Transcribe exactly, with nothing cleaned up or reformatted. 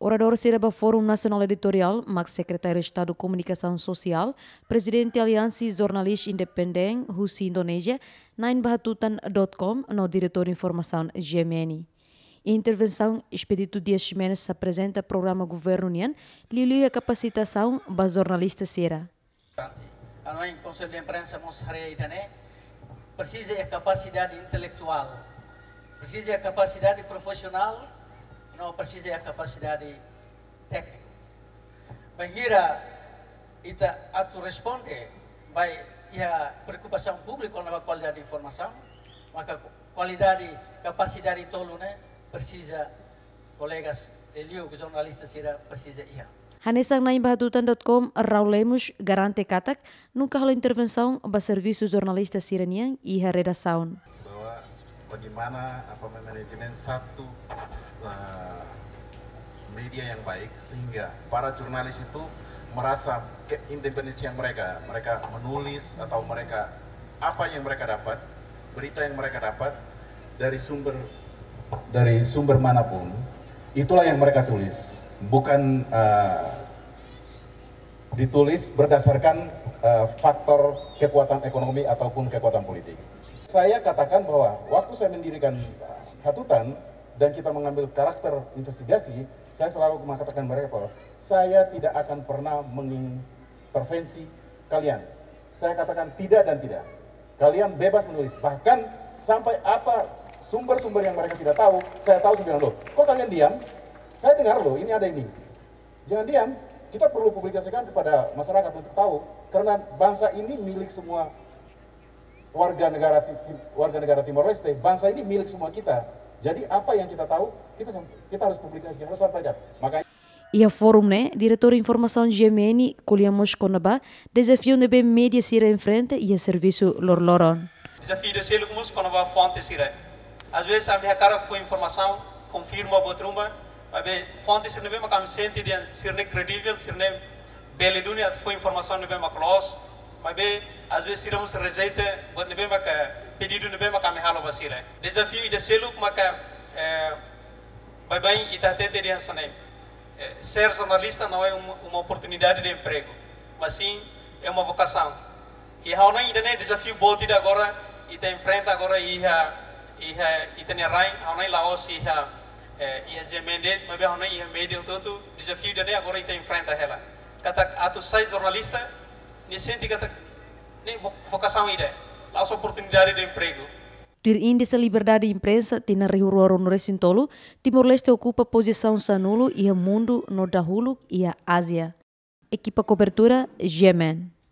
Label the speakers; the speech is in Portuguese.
Speaker 1: Orador Siraba Fórum Nacional Editorial, Max Secretário de Estado de Comunicação Social, Presidente da Aliança Jornalista Independente, Husi Indonésia, nine bahatutan dot com, no Diretor de Informação G M N. Intervenção Expedito Dias Ximenes se apresenta programa Governo União, lilia capacitação para jornalistas Sira.
Speaker 2: Ano em Conselho de Imprensa mostrei também, precisa de capacidade intelectual, precisa de capacidade profissional, não precisa de capacidade técnica. Bangira ita atu responde, vai a preocupação pública na qualidade de informação, maka qualidade, capacidade tolo né, precisa colegas Elio, jornalistas Sira precisa ia.
Speaker 1: Hanesang nine bahatutan dot com, Raul Lemos garante katak nunca hal intervenção para serviço jornalista Siranian e a redação.
Speaker 3: Bahwa bagaimana apa manajemen satu uh, media yang baik sehingga para jurnalis itu merasa keindependensian mereka, mereka menulis atau mereka apa yang mereka dapat, berita yang mereka dapat dari sumber dari sumber manapun, itulah yang mereka tulis, bukan uh, ditulis berdasarkan uh, faktor kekuatan ekonomi ataupun kekuatan politik. Saya katakan bahwa waktu saya mendirikan Hatutan dan kita mengambil karakter investigasi, saya selalu mengatakan mereka bahwa saya tidak akan pernah mengintervensi kalian. Saya katakan tidak dan tidak. Kalian bebas menulis, bahkan sampai apa sumber-sumber yang mereka tidak tahu, saya tahu saya bilang, loh, kok kalian diam? Saya dengar loh, ini ada ini. Jangan diam, kita perlu publikasikan kepada masyarakat untuk tahu, karena bangsa ini milik semua warga negara warga negara Timor Leste, bangsa ini milik semua kita. Jadi apa yang kita tahu, kita kita harus publikasikan, harus sampaikan. Makanya
Speaker 1: E a Fórum, né, Diretor de Informação G M N, colhemos Conaba, desafio de bem mídia Sira em frente e a serviço Lorloron.
Speaker 4: Desafio de ser como Conaba fonte Sira. Às vezes a minha cara foi informação, confirma a trumba, mas bem fonte Sira bem macam sente dia Sira credível, Sira bela dunia foi informação bem maclos, mas bem às vezes Sira mus rejeita, buat bem macam pedido bem macam halo basira. Desafio de ser macam bem bem ita tete dia sana. Ser jornalista não é uma, uma oportunidade de emprego, mas sim é uma vocação. E a ainda é desafio bom de agora e te enfrenta agora e a e a e tem rai, a não Laos e a e a Zemende, mas bem a não e a média todo desafio de agora e te enfrenta ela. Kata atu sai jornalista, ni senti kata nem vocação ide, lá oportunidade de emprego.
Speaker 1: Dir índice liberdade de imprensa tina rihuruaro no recintolo, Timor-Leste ocupa posição sanulo e a mundo no dahulu e a Ásia. Equipa cobertura G M N.